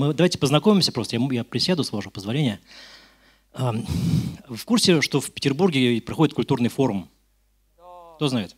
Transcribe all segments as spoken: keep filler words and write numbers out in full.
мы, давайте познакомимся просто. Я, я присяду, с вашего позволения. В курсе, что в Петербурге проходит культурный форум? Кто знает?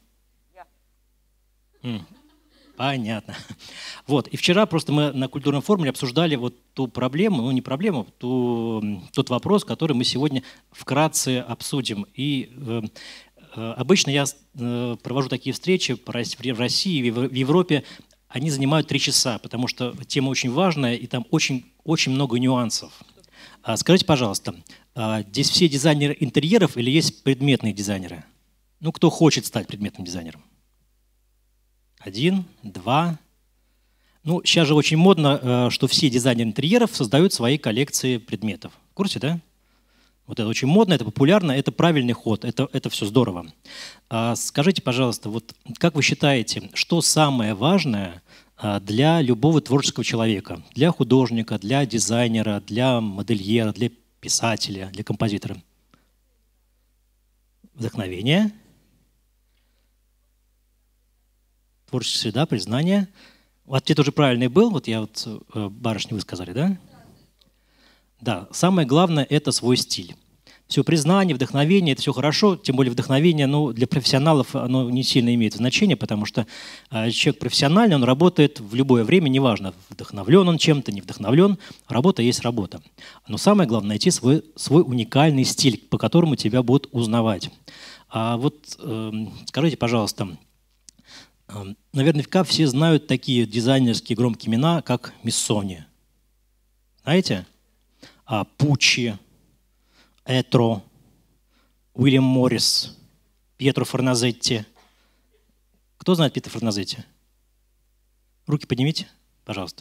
М, Понятно. Вот. И вчера просто мы на культурном форуме обсуждали вот ту проблему, ну не проблему, ту, тот вопрос, который мы сегодня вкратце обсудим. И э, э, обычно я э, провожу такие встречи в России, в Европе. Они занимают три часа, потому что тема очень важная, и там очень, очень много нюансов. А скажите, пожалуйста, а здесь все дизайнеры интерьеров или есть предметные дизайнеры? Ну, кто хочет стать предметным дизайнером? Один, два. Ну, сейчас же очень модно, что все дизайнеры интерьеров создают свои коллекции предметов. В курсе, да? Вот это очень модно, это популярно, это правильный ход, это, это все здорово. А скажите, пожалуйста, вот как вы считаете, что самое важное для любого творческого человека, для художника, для дизайнера, для модельера, для писателя, для композитора? Вдохновение. Творческая среда, признание. Ответ уже правильный был, вот я вот, барышни, вы сказали, да? Да, самое главное – это свой стиль. Все признание, вдохновение – это все хорошо, тем более вдохновение, ну, для профессионалов оно не сильно имеет значения, потому что э, человек профессиональный, он работает в любое время, неважно, вдохновлен он чем-то, не вдохновлен, работа есть работа. Но самое главное – найти свой, свой уникальный стиль, по которому тебя будут узнавать. А вот э, скажите, пожалуйста, наверняка все знают такие дизайнерские громкие имена, как Миссони. Знаете? А, Пуччи, Этро, Уильям Моррис, Пьетро Форназетти. Кто знает Пьетро Форназетти? Руки поднимите, пожалуйста.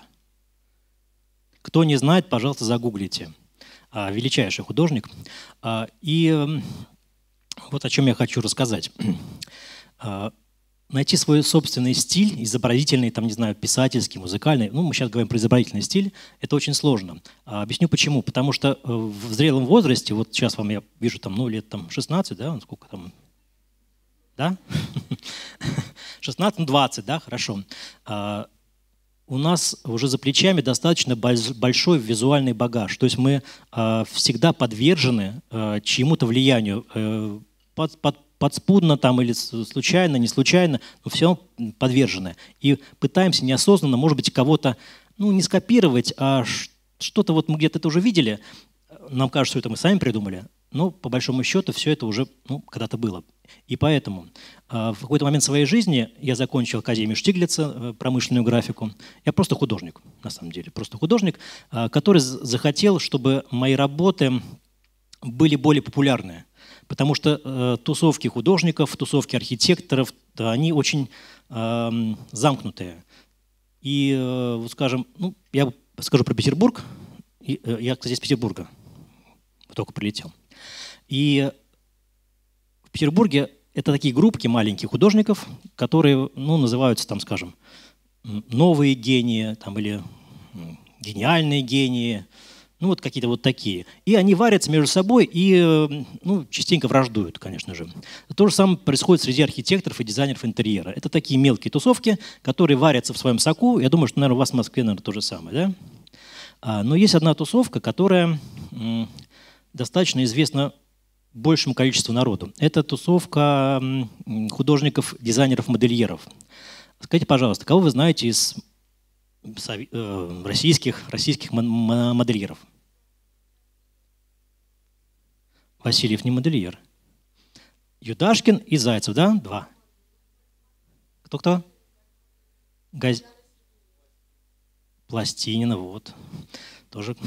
Кто не знает, пожалуйста, загуглите. А, величайший художник. А, и вот о чем я хочу рассказать. А, Найти свой собственный стиль, изобразительный, там, не знаю, писательский, музыкальный, ну, мы сейчас говорим про изобразительный стиль, это очень сложно. А, объясню почему. Потому что в зрелом возрасте, вот сейчас вам я вижу, там, ну, лет там, шестнадцать, да, сколько там, да? шестнадцать, ну, двадцать, да, хорошо. А, у нас уже за плечами достаточно большой визуальный багаж, то есть мы а, всегда подвержены а, чьему-то влиянию, а, под, под подспудно там или случайно, не случайно, но все подвержены. И пытаемся неосознанно, может быть, кого-то, ну, не скопировать, а что-то вот мы где-то это уже видели, нам кажется, что это мы сами придумали, но по большому счету все это уже, ну, когда-то было. И поэтому э, в какой-то момент своей жизни я закончил Академию Штиглица, э, промышленную графику. Я просто художник, на самом деле, просто художник, э, который захотел, чтобы мои работы были более популярны. Потому что э, тусовки художников, тусовки архитекторов, да, они очень э, замкнутые. И, э, вот скажем, ну, я скажу про Петербург. И, э, я, кстати, из Петербурга только прилетел. И в Петербурге это такие группки маленьких художников, которые, ну, называются, там, скажем, новые гении там, или гениальные гении. Ну, вот какие-то вот такие. И они варятся между собой и, ну, частенько враждуют, конечно же. То же самое происходит среди архитекторов и дизайнеров интерьера. Это такие мелкие тусовки, которые варятся в своем соку. Я думаю, что, наверное, у вас в Москве, наверное, то же самое, да? А, но есть одна тусовка, которая м, достаточно известна большему количеству народу. Это тусовка м, художников, дизайнеров, модельеров. Скажите, пожалуйста, кого вы знаете из российских, российских модельеров? Васильев не модельер. Юдашкин и Зайцев, да? Два. Кто-кто? Газ... Пластинина, вот. Тоже.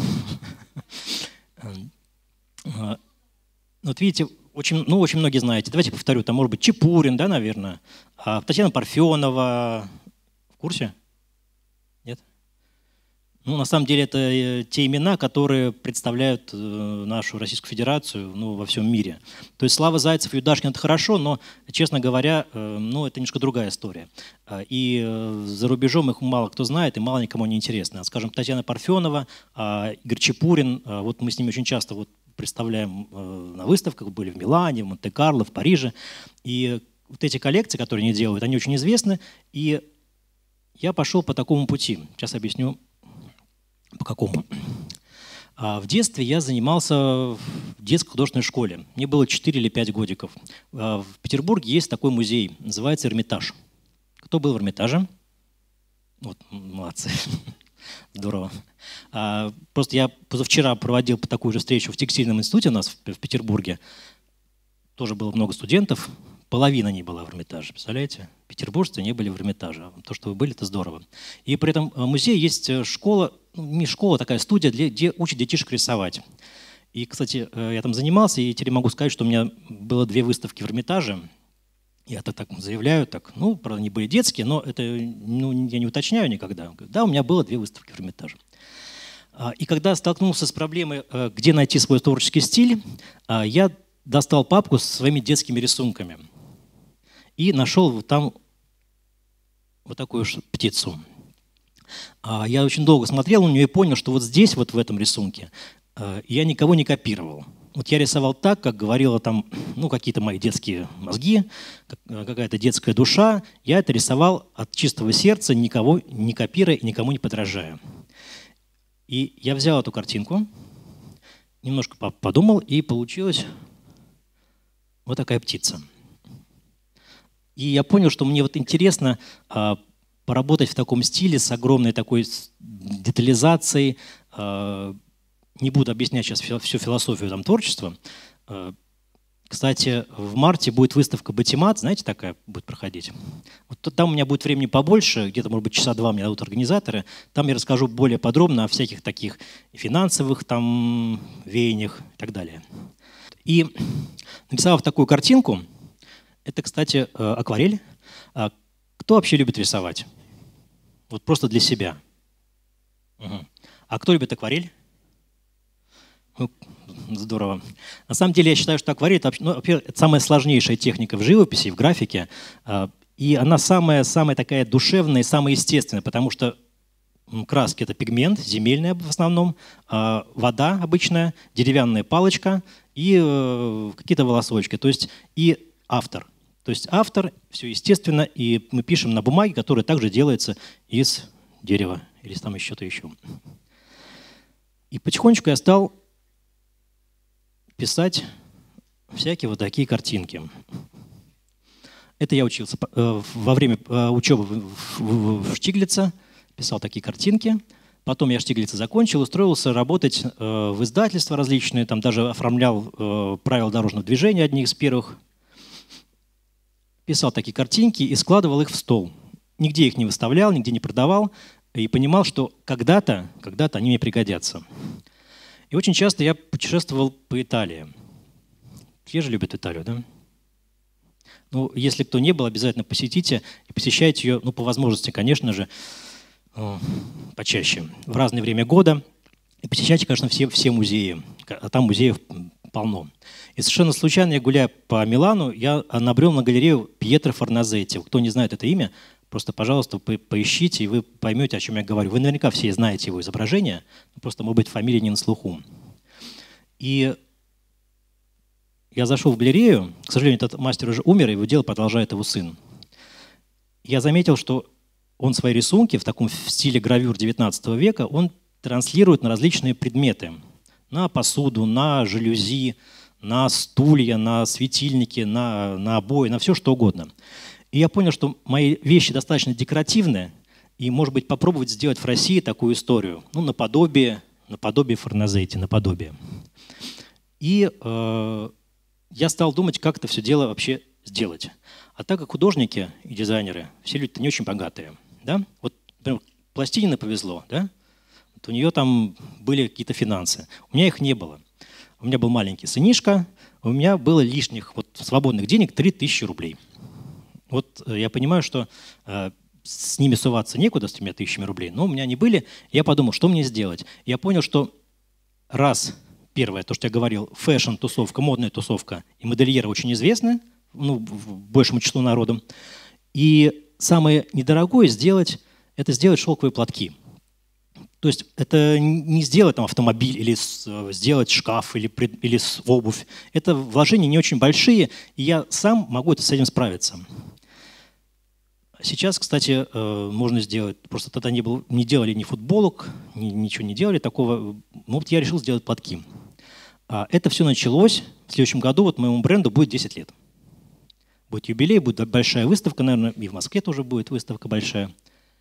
Вот видите, очень, ну, очень многие знаете. Давайте повторю. Там может быть Чепурин, да, наверное. А Татьяна Парфенова. В курсе? Нет? Ну, на самом деле, это те имена, которые представляют нашу Российскую Федерацию, ну, во всем мире. То есть Слава Зайцев и Юдашкин – это хорошо, но, честно говоря, ну, это немножко другая история. И за рубежом их мало кто знает, и мало никому не интересно. Скажем, Татьяна Парфенова, Игорь Чепурин, вот мы с ними очень часто вот представляем на выставках, были в Милане, в Монте-Карло, в Париже. И вот эти коллекции, которые они делают, они очень известны. И я пошел по такому пути. Сейчас объясню, По какому? А в детстве я занимался в детской художественной школе. Мне было четыре или пять годиков. В Петербурге есть такой музей, называется Эрмитаж. Кто был в Эрмитаже? Вот, молодцы. Здорово. А, просто я позавчера проводил такую же встречу в текстильном институте у нас в, в Петербурге. Тоже было много студентов. Половина не была в Эрмитаже, представляете? Петербуржцы не были в Эрмитаже. То, что вы были, это здорово. И при этом в музее есть школа, ну, не школа, такая студия, для, где учат детишек рисовать. И, кстати, я там занимался, и теперь могу сказать, что у меня было две выставки в Эрмитаже. Я это так заявляю, так, ну, правда, они были детские, но это, ну, я не уточняю никогда. Да, у меня было две выставки в Эрмитаже. И когда столкнулся с проблемой, где найти свой творческий стиль, я достал папку со своими детскими рисунками и нашел там вот такую птицу. Я очень долго смотрел на нее и понял, что вот здесь, вот в этом рисунке, я никого не копировал. Вот я рисовал так, как говорила там, ну, какие-то мои детские мозги, какая-то детская душа. Я это рисовал от чистого сердца, никого не копируя и никому не подражая. И я взял эту картинку, немножко подумал, и получилась вот такая птица. И я понял, что мне вот интересно а, поработать в таком стиле с огромной такой детализацией. А, не буду объяснять сейчас всю философию там, творчества. А, кстати, в марте будет выставка «Батимат», знаете, такая будет проходить. Вот там у меня будет времени побольше, где-то, может быть, часа два мне дадут организаторы. Там я расскажу более подробно о всяких таких финансовых там веяниях и так далее. И нарисовав такую картинку, это, кстати, акварель. Кто вообще любит рисовать? Вот просто для себя. Угу. А кто любит акварель? Ну, здорово. На самом деле я считаю, что акварель это, ну, это самая сложнейшая техника в живописи, в графике. И она самая, самая такая душевная и самая естественная, потому что краски – это пигмент, земельный в основном, вода обычная, деревянная палочка и какие-то волосочки. То есть и автор. То есть автор, все естественно, и мы пишем на бумаге, которая также делается из дерева или там из чего-то еще. И потихонечку я стал писать всякие вот такие картинки. Это я учился во время учебы в Штиглице, писал такие картинки. Потом я Штиглица закончил, устроился работать в издательства различные, там даже оформлял правила дорожного движения, одни из первых. Писал такие картинки и складывал их в стол. Нигде их не выставлял, нигде не продавал. И понимал, что когда-то, когда-то они мне пригодятся. И очень часто я путешествовал по Италии. Все же любят Италию, да? Ну, если кто не был, обязательно посетите и посещайте ее, ну, по возможности, конечно же, почаще, в разное время года. И посещайте, конечно, все, все музеи, а там музеев полно. И совершенно случайно, я гуляя по Милану, я набрел на галерею Пьетро Форназетти. Кто не знает это имя, просто, пожалуйста, поищите, и вы поймете, о чем я говорю. Вы наверняка все знаете его изображение, просто, может быть, фамилия не на слуху. И я зашел в галерею, к сожалению, этот мастер уже умер, и его дело продолжает его сын. Я заметил, что он свои рисунки в таком стиле гравюр девятнадцатого века, он транслирует на различные предметы. На посуду, на жалюзи, на стулья, на светильники, на, на обои, на все что угодно. И я понял, что мои вещи достаточно декоративные, и, может быть, попробовать сделать в России такую историю, ну, наподобие, наподобие Форназетти, наподобие. И э, я стал думать, как это все дело вообще сделать. А так как художники и дизайнеры, все люди-то не очень богатые, да? Вот, например, Пластинина повезло, да? Вот у нее там были какие-то финансы. У меня их не было. У меня был маленький сынишка, у меня было лишних вот, свободных денег три тысячи рублей. Вот я понимаю, что э, с ними суваться некуда, с тремя тысячами рублей, но у меня они были. Я подумал, что мне сделать. Я понял, что раз, первое, то, что я говорил, фэшн-тусовка, модная тусовка и модельеры очень известны, ну, большему числу народу. И самое недорогое сделать, это сделать шелковые платки. То есть это не сделать там, автомобиль или сделать шкаф или, или обувь. Это вложения не очень большие, и я сам могу это, с этим справиться. Сейчас, кстати, можно сделать, просто тогда не, было, не делали ни футболок, ни, ничего не делали такого. Ну, вот я решил сделать платки. Это все началось в следующем году, вот моему бренду будет десять лет. Будет юбилей, будет большая выставка, наверное, и в Москве тоже будет выставка большая.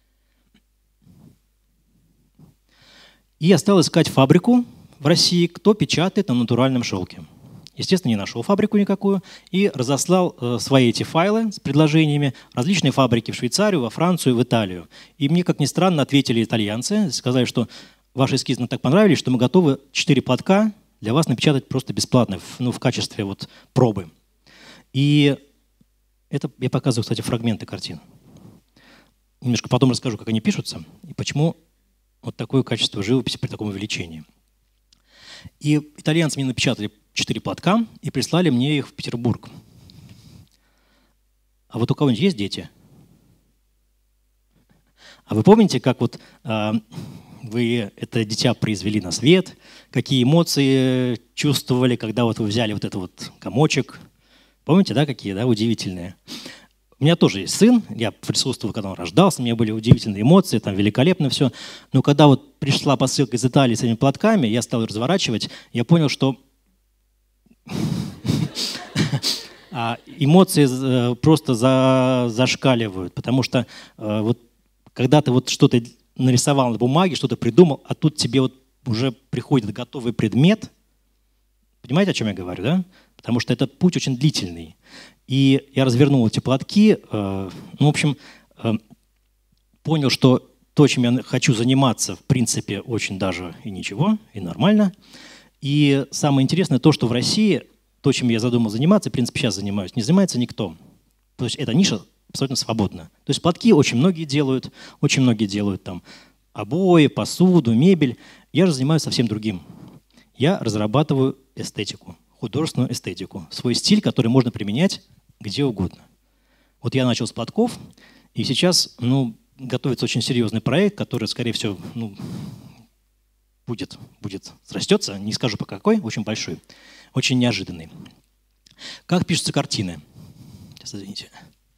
И я стал искать фабрику в России, кто печатает на натуральном шелке. Естественно, не нашел фабрику никакую и разослал э, свои эти файлы с предложениями различные фабрики в Швейцарию, во Францию, в Италию. И мне, как ни странно, ответили итальянцы, сказали, что ваши эскизы нам так понравились, что мы готовы четыре платка для вас напечатать просто бесплатно, в, ну, в качестве вот пробы. И это я показываю, кстати, фрагменты картин. Немножко потом расскажу, как они пишутся и почему вот такое качество живописи при таком увеличении. И итальянцы мне напечатали четыре платка и прислали мне их в Петербург. А вот у кого-нибудь есть дети? А вы помните, как вот э, вы это дитя произвели на свет, какие эмоции чувствовали, когда вот вы взяли вот этот вот комочек? Помните, да, какие, да, удивительные? У меня тоже есть сын, я присутствовал, когда он рождался, у меня были удивительные эмоции, там великолепно все. Но когда вот пришла посылка из Италии с этими платками, я стал разворачивать, я понял, что эмоции просто зашкаливают, потому что вот когда ты вот что-то нарисовал на бумаге, что-то придумал, а тут тебе вот уже приходит готовый предмет, понимаете, о чем я говорю, да? Потому что этот путь очень длительный. И я развернул эти платки, э, ну, в общем, э, понял, что то, чем я хочу заниматься, в принципе, очень даже и ничего, и нормально. И самое интересное то, что в России то, чем я задумал заниматься, в принципе, сейчас занимаюсь, не занимается никто. То есть эта ниша абсолютно свободна. То есть платки очень многие делают, очень многие делают там обои, посуду, мебель. Я же занимаюсь совсем другим. Я разрабатываю эстетику, художественную эстетику, свой стиль, который можно применять где угодно. Вот я начал с платков, и сейчас ну, готовится очень серьезный проект, который, скорее всего, ну, будет, будет срастется, не скажу по какой, очень большой, очень неожиданный. Как пишутся картины? Сейчас, извините.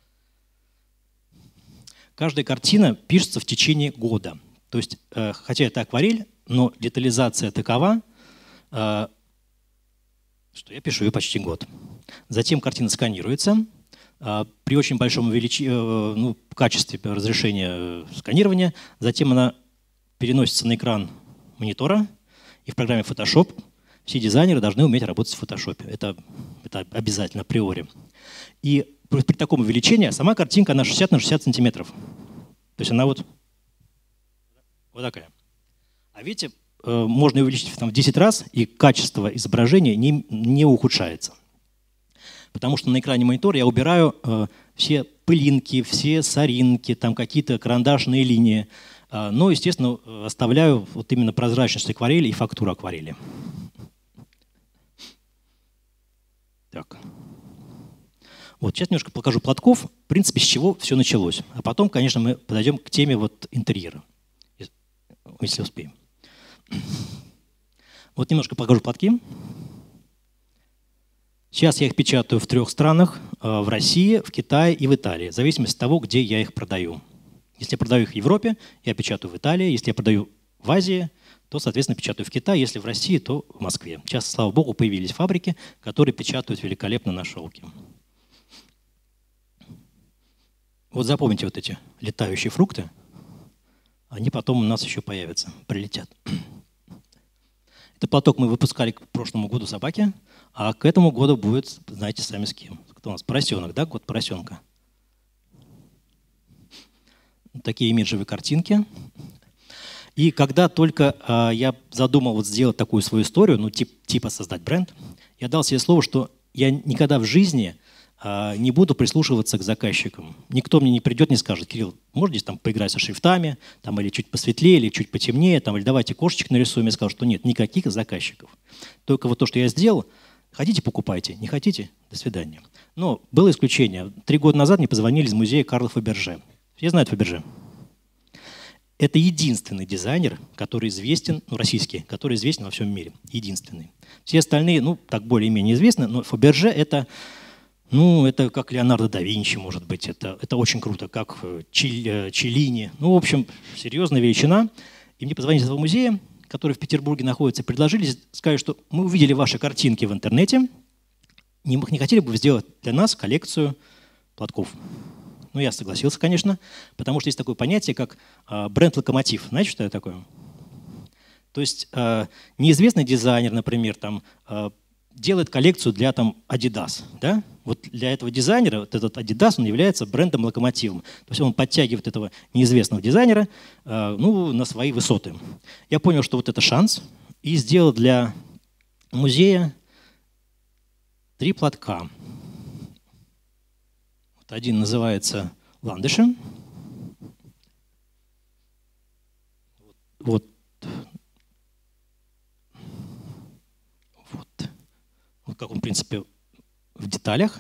Каждая картина пишется в течение года. То есть, э, хотя это акварель, но детализация такова, э, что я пишу ее почти год. Затем картина сканируется. Э, при очень большом увелич... э, ну, качестве разрешения сканирования. Затем она переносится на экран монитора. И в программе Photoshop все дизайнеры должны уметь работать в Photoshop. Это, это обязательно априори. И при таком увеличении сама картинка на шестьдесят на шестьдесят сантиметров. То есть она вот, вот такая. А видите, можно ее увеличить там, в десять раз, и качество изображения не, не ухудшается. Потому что на экране монитора я убираю э, все пылинки, все соринки, там какие-то карандашные линии. Э, но, естественно, оставляю вот именно прозрачность акварели и фактуру акварели. Так. Вот сейчас немножко покажу платков, в принципе, с чего все началось. А потом, конечно, мы подойдем к теме вот интерьера, если успеем. Вот немножко покажу платки. Сейчас я их печатаю в трех странах, в России, в Китае и в Италии, в зависимости от того, где я их продаю. Если я продаю их в Европе, я печатаю в Италии. Если я продаю в Азии, то, соответственно, печатаю в Китае. Если в России, то в Москве. Сейчас, слава богу, появились фабрики, которые печатают великолепно на шелке. Вот запомните вот эти летающие фрукты. Они потом у нас еще появятся, прилетят. Этот платок мы выпускали к прошлому году собаке, а к этому году будет, знаете, сами с кем. Кто у нас? Поросенок, да? Год поросенка. Такие имиджевые картинки. И когда только э, я задумал вот сделать такую свою историю, ну тип, типа создать бренд, я дал себе слово, что я никогда в жизни э, не буду прислушиваться к заказчикам. Никто мне не придет, не скажет: Кирилл, можно здесь там поиграть со шрифтами, там, или чуть посветлее, или чуть потемнее, там, или давайте кошечек нарисуем. Я сказал, что нет, никаких заказчиков. Только вот то, что я сделал, хотите — покупайте, не хотите — до свидания. Но было исключение. Три года назад мне позвонили из музея Карла Фаберже. Все знают Фаберже? Это единственный дизайнер, который известен, ну, российский, который известен во всем мире. Единственный. Все остальные, ну, так более-менее известны, но Фаберже — это Ну, это как Леонардо да Винчи, может быть, это, это очень круто, как Чил, Челлини. Ну, в общем, серьезная величина. И мне позвонили из этого музея, который в Петербурге находится, предложили, сказали, что мы увидели ваши картинки в интернете, не, не хотели бы вы сделать для нас коллекцию платков? Ну, я согласился, конечно, потому что есть такое понятие, как э, бренд-локомотив. Знаете, что это такое? То есть э, неизвестный дизайнер, например, там, э, делает коллекцию для там, Adidas. Да? Вот для этого дизайнера вот этот Adidas он является брендом-локомотивом. То есть он подтягивает этого неизвестного дизайнера э, ну, на свои высоты. Я понял, что вот это шанс, и сделал для музея три платка. Вот один называется «Ландышем». Вот. Вот. Вот как он, в принципе, в деталях.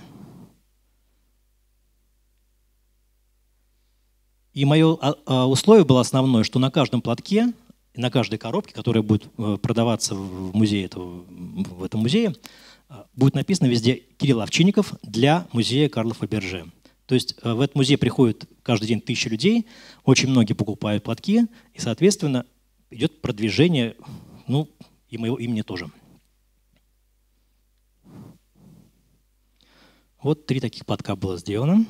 И мое условие было основное, что на каждом платке, на каждой коробке, которая будет продаваться в музее, этого, в этом музее, будет написано везде «Кирилл Овчинников для музея Карла Фаберже». То есть в этот музей приходят каждый день тысячи людей, очень многие покупают платки, и, соответственно, идет продвижение, ну, и моего имени тоже. Вот три таких платка было сделано.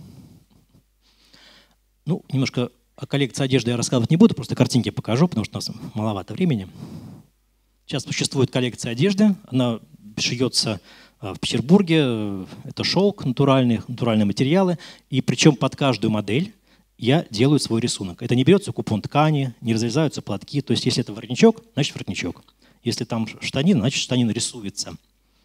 Ну, немножко о коллекции одежды я рассказывать не буду, просто картинки покажу, потому что у нас маловато времени. Сейчас существует коллекция одежды, она шьется в Петербурге, это шелк, натуральные, натуральные материалы, и причем под каждую модель я делаю свой рисунок. Это не берется купон ткани, не разрезаются платки, то есть если это воротничок, значит воротничок. Если там штанина, значит штанина рисуется.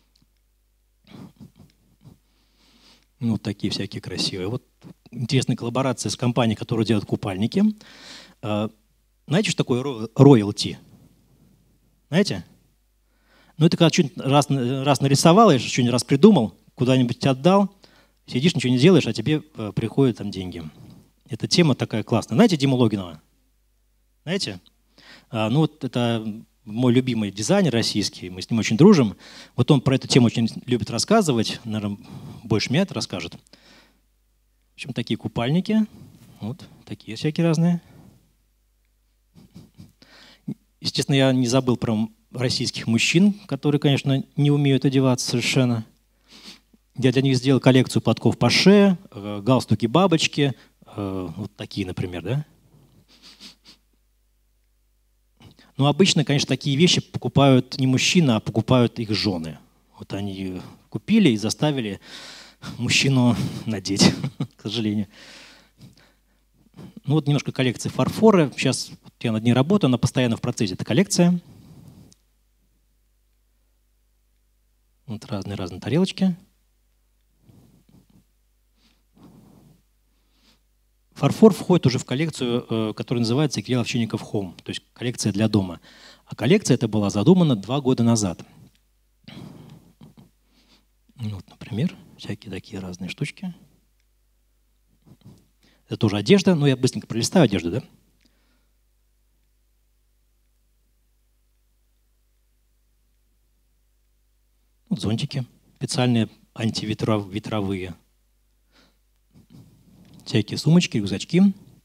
Ну, вот такие всякие красивые. Вот интересная коллаборация с компанией, которая делает купальники. Знаете, что такое роялти? Знаете? Ну, это когда что-нибудь раз, раз нарисовал, или что-нибудь раз придумал, куда-нибудь отдал, сидишь, ничего не делаешь, а тебе приходят там деньги. Эта тема такая классная. Знаете Диму Логинова? Знаете? А, ну, вот это мой любимый дизайнер российский, мы с ним очень дружим. Вот он про эту тему очень любит рассказывать, наверное, больше меня это расскажет. В общем, такие купальники, вот такие всякие разные. Естественно, я не забыл про российских мужчин, которые, конечно, не умеют одеваться совершенно. Я для них сделал коллекцию платков Паше, галстуки-бабочки, вот такие, например, да? Но обычно, конечно, такие вещи покупают не мужчины, а покупают их жены. Вот они купили и заставили мужчину надеть, к сожалению. Ну вот немножко коллекции фарфора. Сейчас я над ней работаю, она постоянно в процессе, эта коллекция. Вот разные-разные тарелочки. Фарфор входит уже в коллекцию, которая называется «Кирилл Овчинников Home», то есть коллекция для дома. А коллекция эта была задумана два года назад. Вот, например, всякие такие разные штучки. Это тоже одежда, но я быстренько пролистаю одежду, да? Вот зонтики специальные, антиветровые. Всякие сумочки, рюкзачки,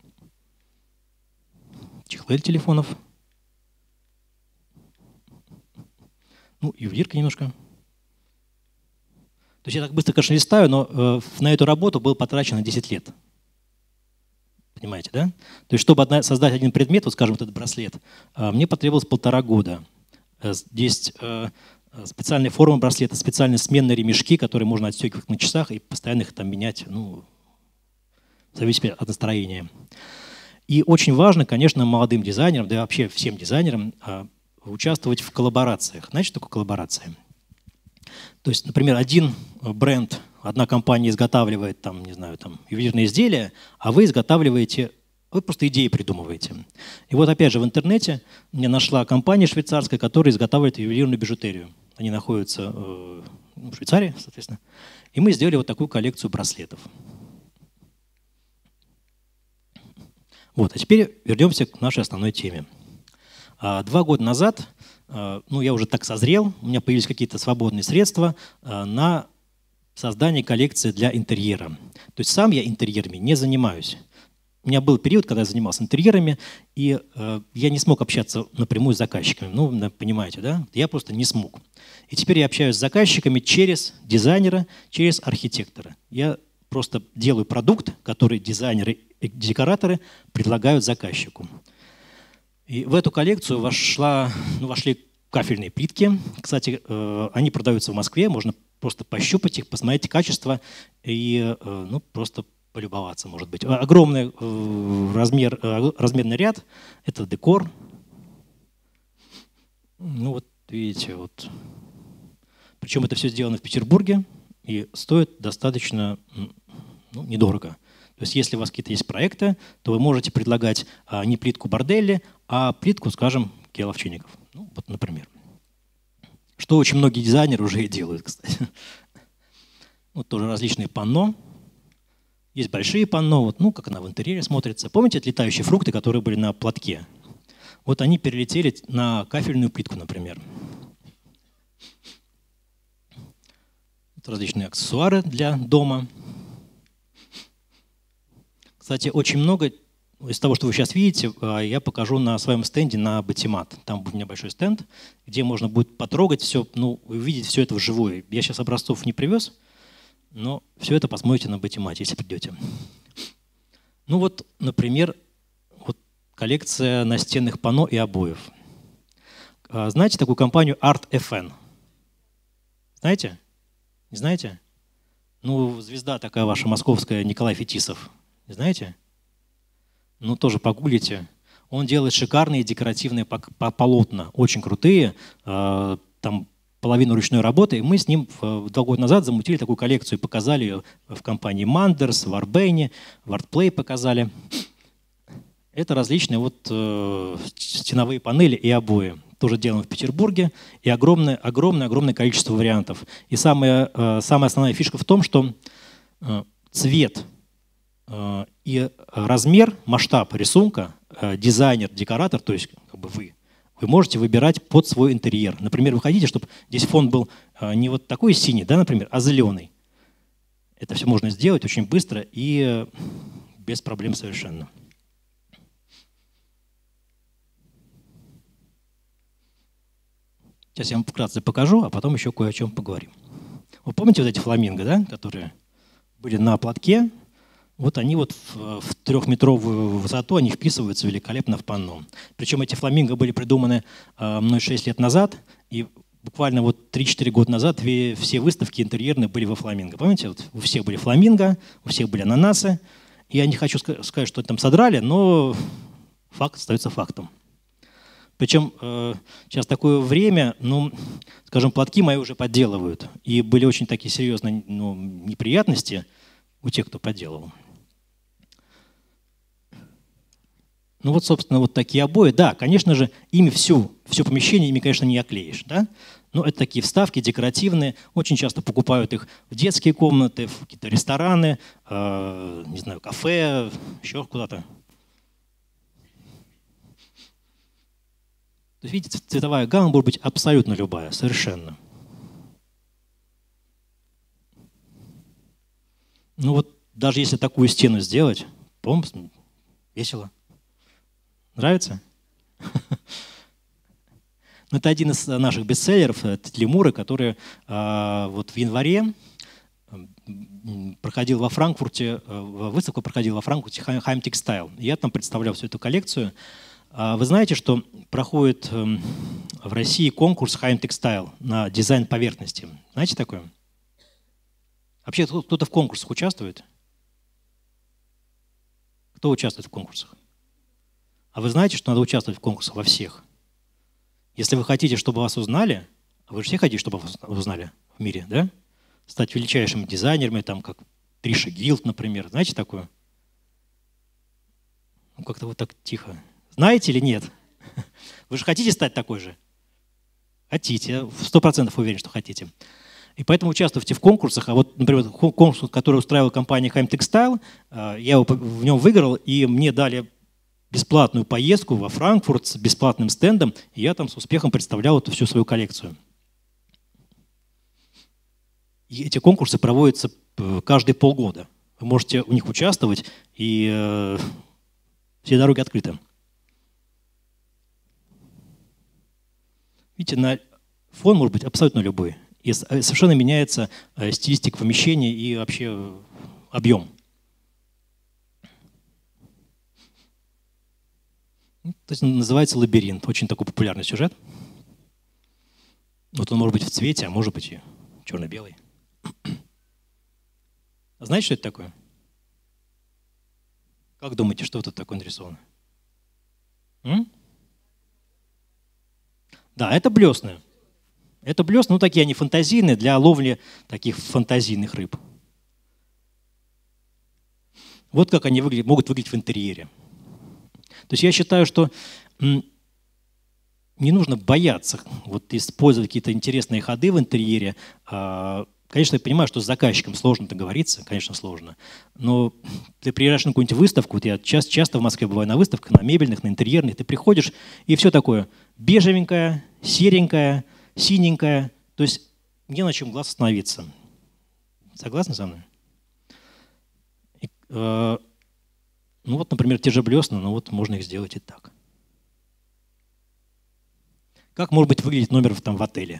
чехлы для телефонов. Ну, ювелирка немножко. То есть я так быстро, конечно, листаю, но э, на эту работу было потрачено десять лет. Понимаете, да? То есть чтобы одна, создать один предмет, вот скажем, вот этот браслет, э, мне потребовалось полтора года. Э, здесь э, специальная форма браслета, специальные сменные ремешки, которые можно отстегивать на часах и постоянно их там менять, ну, в зависимости от настроения. И очень важно, конечно, молодым дизайнерам, да и вообще всем дизайнерам э, участвовать в коллаборациях. Знаете, что такое коллаборация? То есть, например, один бренд, одна компания изготавливает там, не знаю, там, ювелирные изделия, а вы изготавливаете, вы просто идеи придумываете. И вот опять же в интернете мне нашла компания швейцарская, которая изготавливает ювелирную бижутерию. Они находятся э, в Швейцарии, соответственно. И мы сделали вот такую коллекцию браслетов. Вот, а теперь вернемся к нашей основной теме. А, два года назад, а, ну, я уже так созрел, у меня появились какие-то свободные средства а, на создание коллекции для интерьера. То есть сам я интерьерами не занимаюсь. У меня был период, когда я занимался интерьерами, и э, я не смог общаться напрямую с заказчиками. Ну, понимаете, да? Я просто не смог. И теперь я общаюсь с заказчиками через дизайнера, через архитектора. Я просто делаю продукт, который дизайнеры и декораторы предлагают заказчику. И в эту коллекцию вошла, ну, вошли кафельные плитки. Кстати, э, они продаются в Москве, можно просто пощупать их, посмотреть качество и э, ну, просто полюбоваться, может быть. Огромный э, размер, э, размерный ряд – это декор. Ну вот видите, вот. Причем это все сделано в Петербурге и стоит достаточно ну, недорого. То есть если у вас какие-то есть проекты, то вы можете предлагать а, не плитку Борделли, а плитку, скажем, Киа Ловчинников. Ну, вот, например. Что очень многие дизайнеры уже и делают, кстати. Вот тоже различные панно. Есть большие панно, вот, ну, как она в интерьере смотрится. Помните летающие фрукты, которые были на платке? Вот они перелетели на кафельную плитку, например. Вот различные аксессуары для дома. Кстати, очень много из того, что вы сейчас видите, я покажу на своем стенде на Батимат. Там будет у меня большой стенд, где можно будет потрогать все, ну, увидеть все это вживую. Я сейчас образцов не привез, но все это посмотрите на Батимате, если придете. Ну вот, например, вот коллекция настенных панно и обоев. Знаете такую компанию Art эф эн? Знаете? Не знаете? Ну, звезда такая ваша московская, Николай Фетисов. Не знаете? Ну, тоже погуглите. Он делает шикарные декоративные полотна, очень крутые. Там половину ручной работы. И мы с ним два года назад замутили такую коллекцию и показали ее в компании Manders, в Artbane, в Artplay показали. Это различные вот стеновые панели и обои. Тоже делаем в Петербурге. И огромное, огромное, огромное количество вариантов. И самая, самая основная фишка в том, что цвет и размер, масштаб рисунка, дизайнер, декоратор, то есть как бы вы, вы можете выбирать под свой интерьер. Например, вы хотите, чтобы здесь фон был не вот такой синий, да, например, а зеленый. Это все можно сделать очень быстро и без проблем совершенно. Сейчас я вам вкратце покажу, а потом еще кое о чем поговорим. Вы помните вот эти фламинго, да, которые были на платке? Вот они вот в, в трехметровую высоту, они вписываются великолепно в панно. Причем эти фламинго были придуманы э, мной шесть лет назад, и буквально вот три-четыре года назад все выставки интерьерные были во фламинго. Помните, вот у всех были фламинго, у всех были ананасы. И я не хочу сказать, что там содрали, но факт остается фактом. Причем э, сейчас такое время, ну, скажем, платки мои уже подделывают. И были очень такие серьезные ну, неприятности у тех, кто подделывал. Ну вот, собственно, вот такие обои. Да, конечно же, ими всю, все помещение, ими, конечно, не оклеишь. Да? Но это такие вставки декоративные. Очень часто покупают их в детские комнаты, в какие-то рестораны, э, не знаю, кафе, еще куда-то. То есть, видите, цветовая гамма может быть абсолютно любая, совершенно. Ну вот даже если такую стену сделать, по-моему, весело. Нравится? Ну, это один из наших бестселлеров, это Лемуры, который э, вот в январе проходил во Франкфурте, э, выставку проходил во Франкфурте Heim Textile. Я там представлял всю эту коллекцию. А вы знаете, что проходит э, в России конкурс Heim Textile на дизайн поверхности? Знаете такое? Вообще кто-то в конкурсах участвует? Кто участвует в конкурсах? А вы знаете, что надо участвовать в конкурсах во всех? Если вы хотите, чтобы вас узнали, а вы же все хотите, чтобы вас узнали в мире, да? Стать величайшими дизайнерами, там, как Триша Гилд, например. Знаете такое? Ну, как-то вот так тихо. Знаете или нет? Вы же хотите стать такой же? Хотите. Я в сто процентов уверен, что хотите. И поэтому участвуйте в конкурсах. А вот, например, конкурс, который устраивала компания Heim Textile, я его в нем выиграл, и мне дали бесплатную поездку во Франкфурт с бесплатным стендом, и я там с успехом представлял эту всю свою коллекцию. И эти конкурсы проводятся каждые полгода. Вы можете в них участвовать, и э, все дороги открыты. Видите, на фон может быть абсолютно любой. И совершенно меняется э, стилистика помещения и вообще э, объем. То есть называется «Лабиринт». Очень такой популярный сюжет. Вот он может быть в цвете, а может быть и черно-белый. Знаете, что это такое? Как думаете, что тут такое нарисовано? М? Да, это блесны. Это блесны, ну такие они фантазийные, для ловли таких фантазийных рыб. Вот как они выглядят, могут выглядеть в интерьере. То есть я считаю, что не нужно бояться вот, использовать какие-то интересные ходы в интерьере. Конечно, я понимаю, что с заказчиком сложно договориться, конечно, сложно. Но ты приезжаешь на какую-нибудь выставку, вот я часто, часто в Москве бываю на выставках, на мебельных, на интерьерных, ты приходишь, и все такое бежевенькое, серенькое, синенькое. То есть не на чем глаз остановиться. Согласны со мной? И, э, ну вот, например, те же блесна, но вот можно их сделать и так. Как может быть выглядеть номер там в отеле?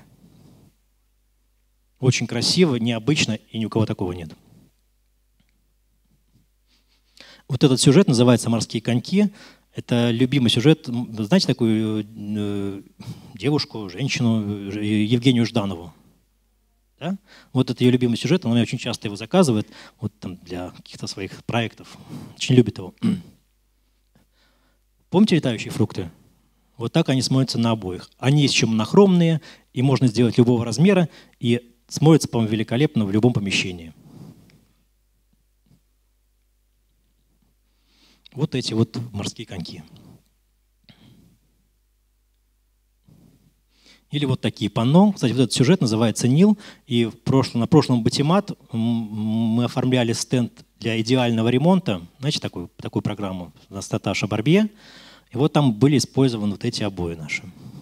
Очень красиво, необычно, и ни у кого такого нет. Вот этот сюжет называется «Морские коньки». Это любимый сюжет. Вы знаете такую э, девушку, женщину, Евгению Жданову? Да? Вот это ее любимый сюжет, она мне очень часто его заказывает вот там для каких-то своих проектов. Очень любит его. Помните летающие фрукты? Вот так они смотрятся на обоих. Они есть еще монохромные, и можно сделать любого размера, и смотрятся, по-моему, великолепно в любом помещении. Вот эти вот морские коньки. Или вот такие панно. Кстати, вот этот сюжет называется «Нил». И в прошлом, на прошлом Батимат мы оформляли стенд для идеального ремонта. Знаете, такую, такую программу на Статаша Барбье. И вот там были использованы вот эти обои наши.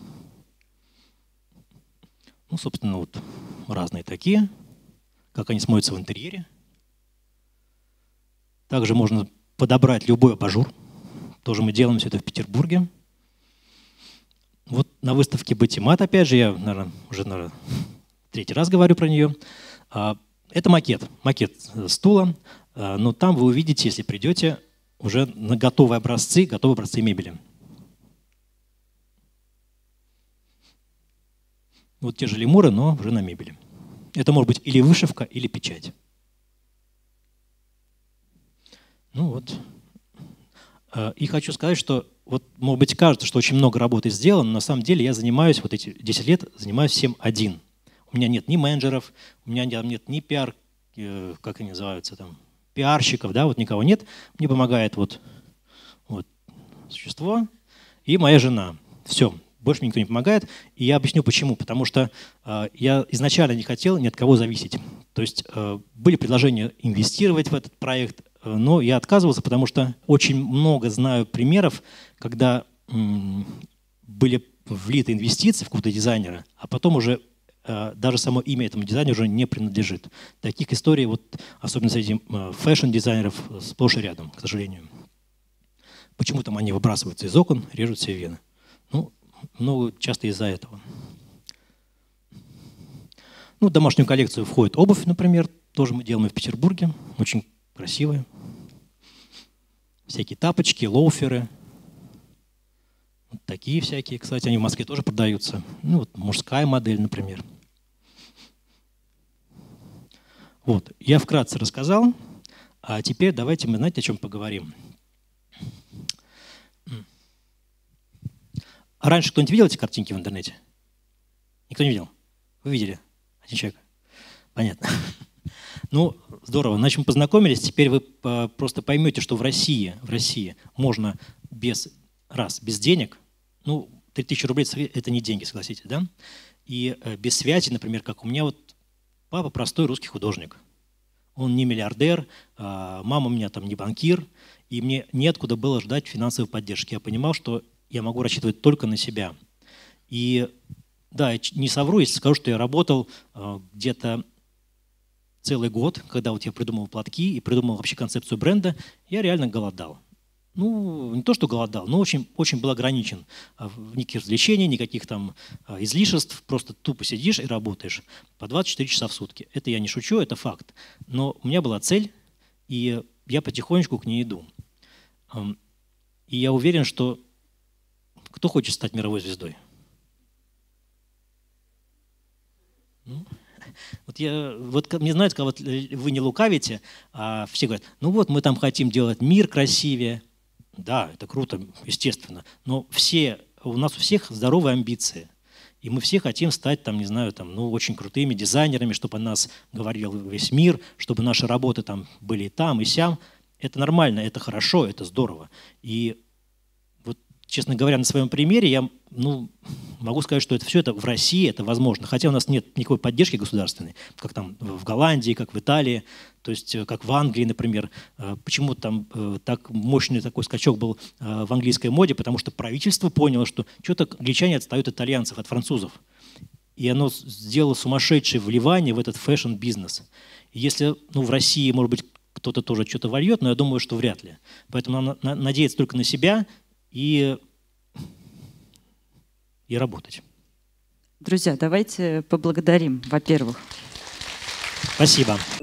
Ну, собственно, вот разные такие. Как они смотрятся в интерьере. Также можно подобрать любой абажур. Тоже мы делаем все это в Петербурге. Вот на выставке Батимат, опять же, я, наверное, уже наверное, третий раз говорю про нее. Это макет, макет стула, но там вы увидите, если придете, уже на готовые образцы, готовые образцы мебели. Вот те же лемуры, но уже на мебели. Это может быть или вышивка, или печать. Ну вот. И хочу сказать, что вот, может быть, кажется, что очень много работы сделано, но на самом деле я занимаюсь, вот эти десять лет, занимаюсь всем один. У меня нет ни менеджеров, у меня нет ни пиар, как они называются, там, пиарщиков, да, вот никого нет. Мне помогает вот, вот существо и моя жена. Все, больше мне никто не помогает. И я объясню почему. Потому что э, я изначально не хотел ни от кого зависеть. То есть э, были предложения инвестировать в этот проект, но я отказывался, потому что очень много знаю примеров, когда м, были влиты инвестиции в какого-то дизайнера, а потом уже э, даже само имя этому дизайнеру уже не принадлежит. Таких историй, вот, особенно среди э, фэшн-дизайнеров, сплошь и рядом, к сожалению. Почему там они выбрасываются из окон, режут себе вены? Ну, ну часто из-за этого. Ну, в домашнюю коллекцию входит обувь, например, тоже мы делаем в Петербурге, очень красивые. Всякие тапочки, лоуферы. Вот такие всякие. Кстати, они в Москве тоже продаются. Ну, вот мужская модель, например. Вот. Я вкратце рассказал. А теперь давайте мы, знаете, о чем поговорим. А раньше кто-нибудь видел эти картинки в интернете? Никто не видел? Вы видели? Один человек. Понятно. Ну, здорово. Значит, мы познакомились. Теперь вы просто поймете, что в России, в России можно без, раз, без денег, ну, три тысячи рублей – это не деньги, согласитесь, да? И без связи, например, как у меня вот папа простой русский художник. Он не миллиардер, мама у меня там не банкир, и мне неоткуда было ждать финансовой поддержки. Я понимал, что я могу рассчитывать только на себя. И да, я не совру, если скажу, что я работал где-то целый год, когда вот я придумал платки и придумал вообще концепцию бренда, я реально голодал. Ну, не то, что голодал, но очень, очень был ограничен. Никаких развлечений, никаких там излишеств. Просто тупо сидишь и работаешь по двадцать четыре часа в сутки. Это я не шучу, это факт. Но у меня была цель, и я потихонечку к ней иду. И я уверен, что кто хочет стать мировой звездой? Ну, вот я, вот мне знаете, когда вот вы не лукавите, а все говорят, ну вот мы там хотим делать мир красивее. Да, это круто, естественно. Но все, у нас у всех здоровые амбиции. И мы все хотим стать, там, не знаю, там, ну, очень крутыми дизайнерами, чтобы о нас говорил весь мир, чтобы наши работы там были и там, и сям. Это нормально, это хорошо, это здорово. И вот, честно говоря, на своем примере я, ну, могу сказать, что это все это в России это возможно. Хотя у нас нет никакой поддержки государственной, как там в Голландии, как в Италии, то есть как в Англии, например. Почему там так мощный такой скачок был в английской моде? Потому что правительство поняло, что что-то англичане отстают от итальянцев, от французов. И оно сделало сумасшедшее вливание в этот фэшн-бизнес. Если, ну, в России, может быть, кто-то тоже что-то вольет, но я думаю, что вряд ли. Поэтому нам надеяться только на себя и, и работать. Друзья, давайте поблагодарим, во-первых. Спасибо.